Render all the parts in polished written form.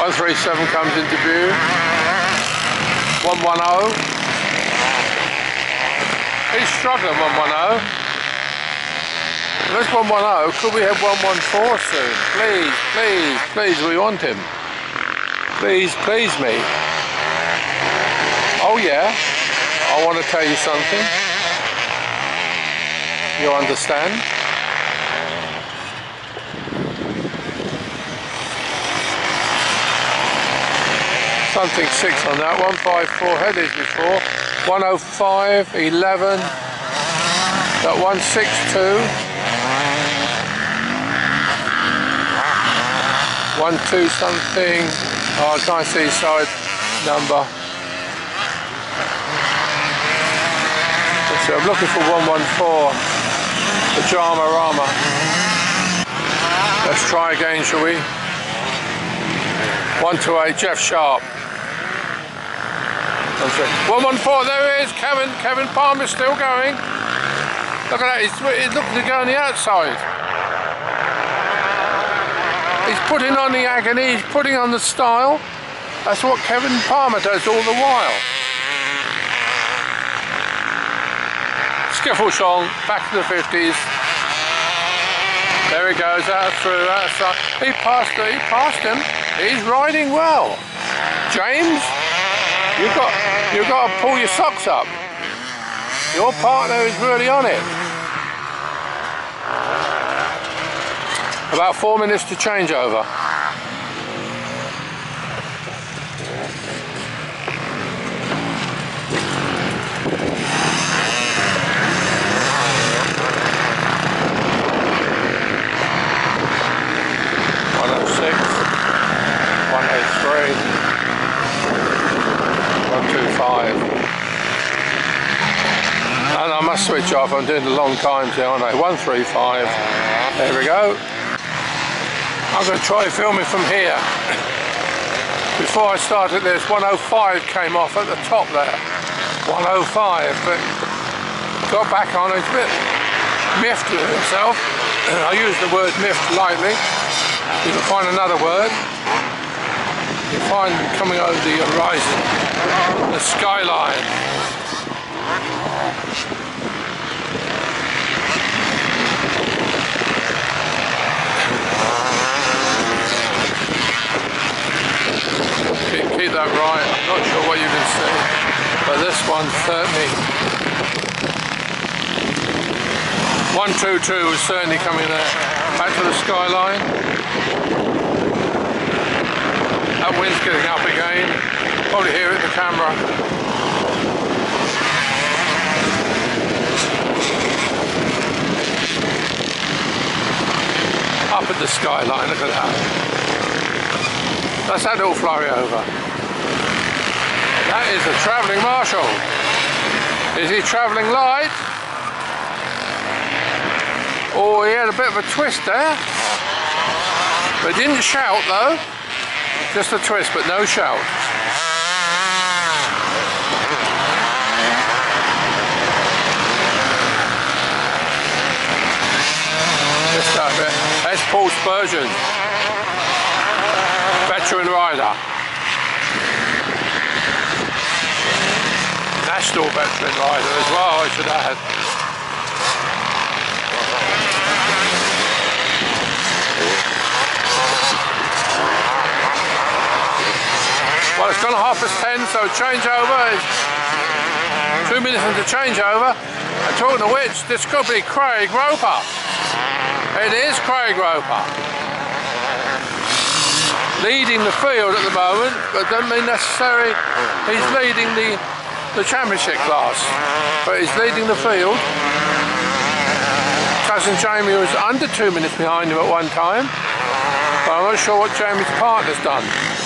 137 comes into view. 110. He's struggling, 110. There's 110. Could we have 114 soon? Please, please, please, we want him. Please, please me. Oh yeah, I want to tell you something. You understand? Something 6 on that, 154, had these before. 105, 11, that 162. 12 something. Oh, I can't see side number. So I'm looking for 114. The Drama Rama. Let's try again, shall we? 128, Jeff Sharp. 114, there he is, Kevin Palmer's still going. Look at that, he's looking to go on the outside. He's putting on the agony, he's putting on the style. That's what Kevin Palmer does all the while. Skiffle song, back to the 50s. There he goes, out through, outside. He passed him. He's riding well. James, you've got to pull your socks up. Your partner is really on it. About 4 minutes to change over. And I must switch off, I'm doing the long times here, aren't I? 135, there we go. I'm going to try filming from here. Before I started this, 105 came off at the top there. 105, but got back on, it's a bit miffed with himself. I use the word miffed lightly. You can find another word. You find coming over the horizon, the skyline. Keep that right, I'm not sure what you can see, but this one certainly, 122 was certainly coming there. Back to the skyline. That wind's getting up again, probably hear it in the camera. Up at the skyline, look at that. That's that little flurry over. That is a travelling marshal. Is he travelling light? Oh, he had a bit of a twist there. But he didn't shout though. Just a twist, but no shout. Just that bit. That's Paul Spurgeon. Veteran rider. National veteran rider as well, I should add. Well, it's gone 10:30, so changeover is 2 minutes into changeover. And talking of which, this could be Craig Roper. It is Craig Roper. Leading the field at the moment, but doesn't mean necessarily he's leading the championship class, but he's leading the field. Cousin Jamie was under 2 minutes behind him at one time, but I'm not sure what Jamie's partner's done.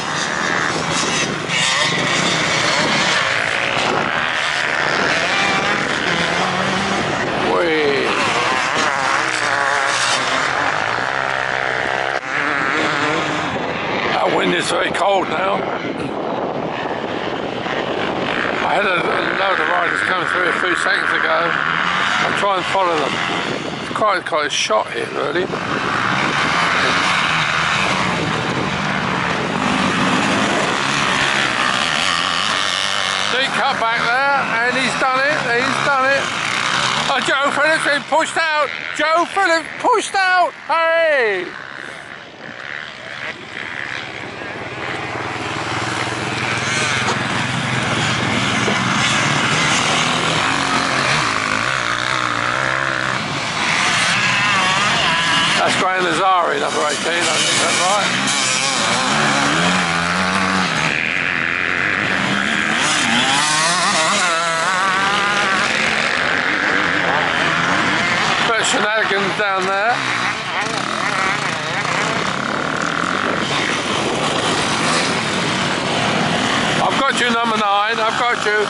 That wind is very cold now. I had a load of riders coming through a few seconds ago. I'll try and follow them. It's quite a shot here, really. cut back there, and he's done it, Oh, Joe Phillips been pushed out! Joe Phillips pushed out! Hey! That's Graham Lazari, number 18, I think that's right. Bit of shenanigans down there. I've got you, number 9, I've got you.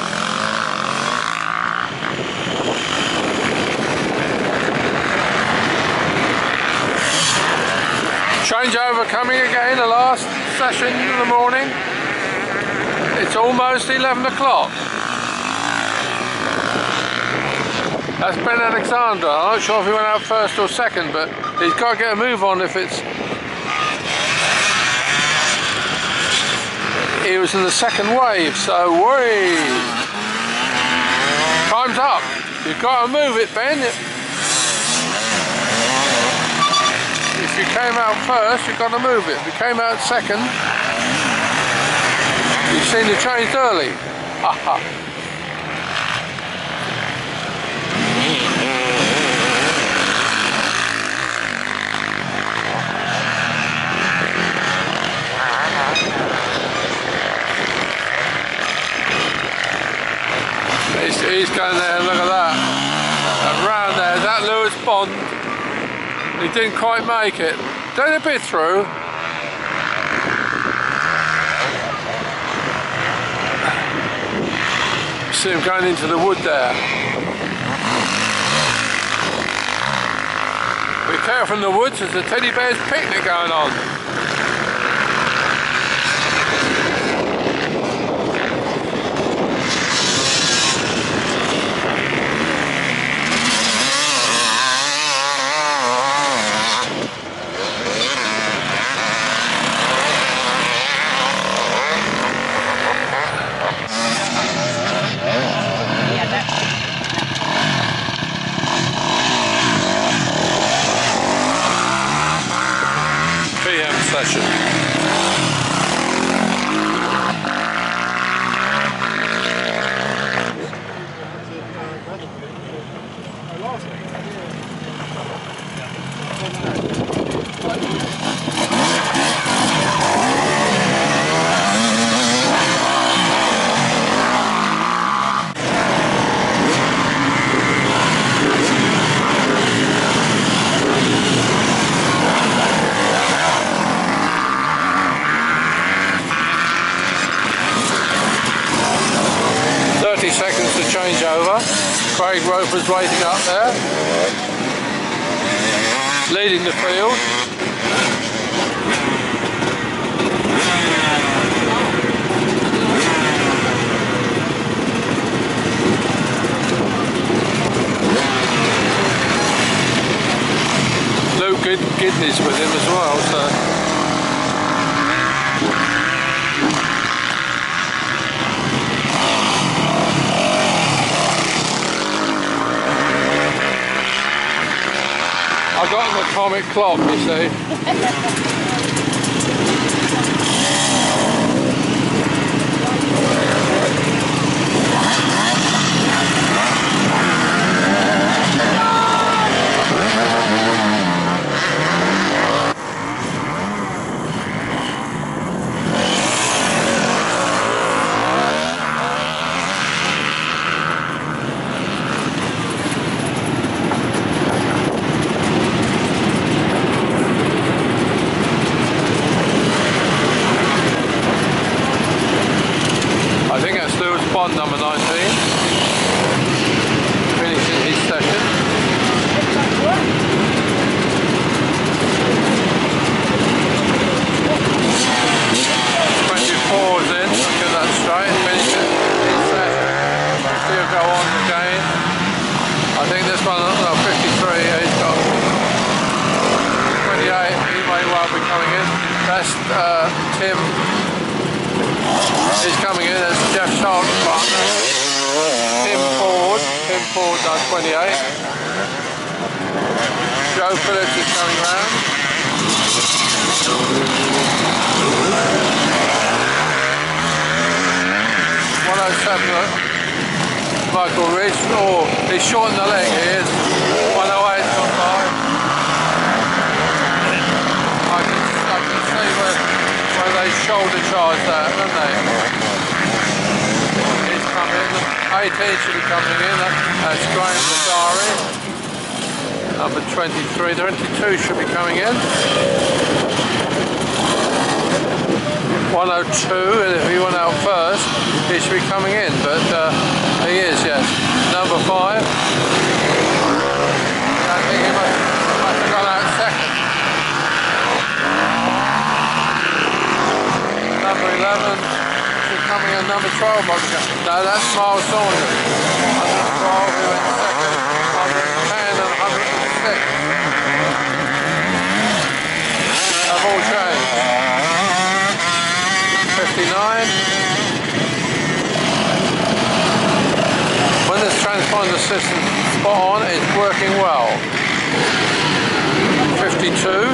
Changeover coming again, the last session in the morning. It's almost 11 o'clock. That's Ben Alexander. I'm not sure if he went out first or second, but he's got to get a move on if it's... He was in the second wave, so time's up. You've got to move it, Ben. If you came out first, you've got to move it. If you came out second, you've seen you changed early. He's going there, look at that. Around there, is that Lewis Bond? He didn't quite make it. Did a bit through. See him going into the wood there. Be careful in the woods, there's a teddy bear's picnic going on. Session. Seconds to change over. Craig Roper's waiting up there, leading the field. Luke Gidney's with him as well, so. I got an atomic clock, you see. Bond number 19, finishing his session. 24's in, let's get that straight, finishing his session. He'll go on again. I think this one, no, 53, he's got 28, he may well be coming in. That's Tim. He's coming in as Jeff Sharp's partner. Paul done 28. Joe Phillips is coming round. 107. Michael Ridge, he's shortened the leg, he is. 108 on 5. I can see where they shoulder charge that, don't they? He's come in. 18 should be coming in. That's Graham Lazari. Number 23. 22 should be coming in. 102, if he went out first, he should be coming in, but he is, yes. Number 5. I think he must have gone out second. Number 11 should be coming in. Number 12 must go. No, that's Miles Saunders. 112, he went second. 110 and 106. They've all changed. 59. When this transponder system spot on, it's working well. 52.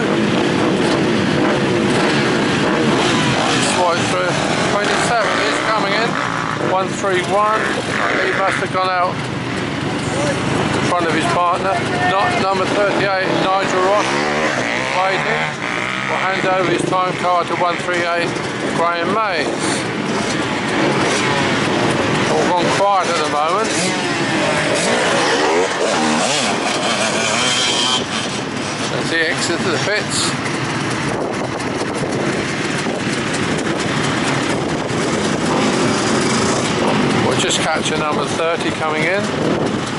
Swipe through. 27 is coming in. 131. He must have gone out in front of his partner. Not number 38, Nigel Ross, waiting. Will hand over his time card to 138, Graham Mays. All gone quiet at the moment. As he exits the pits. We'll just capture number 30 coming in.